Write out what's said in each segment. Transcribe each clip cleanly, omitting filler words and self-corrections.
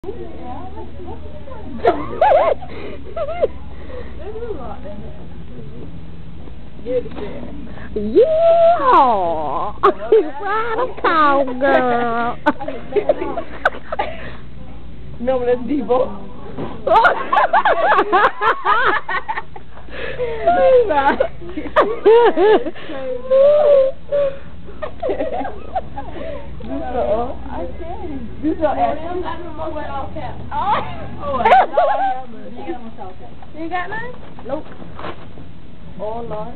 Yeah! Ride a cowgirl! No, that's Debo. You so ashy. You got none? Nope. Oh, Lord.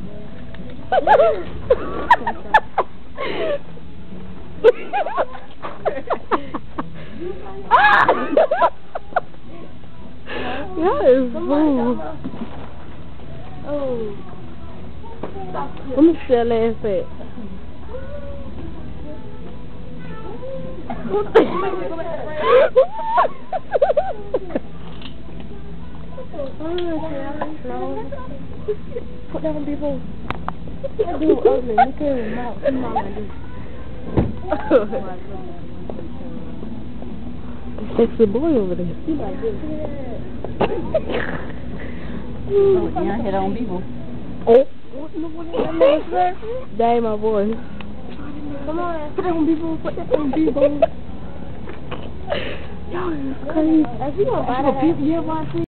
That is food. Oh. Let me see that last bit. Put that on people. That dude ugly. Look at him out. Sexy boy over there. He like this. Yeah, hit on people. Oh. That ain't my boy. Come on, put that on people. Put that on people. Y'all is crazy. If you gonna buy that,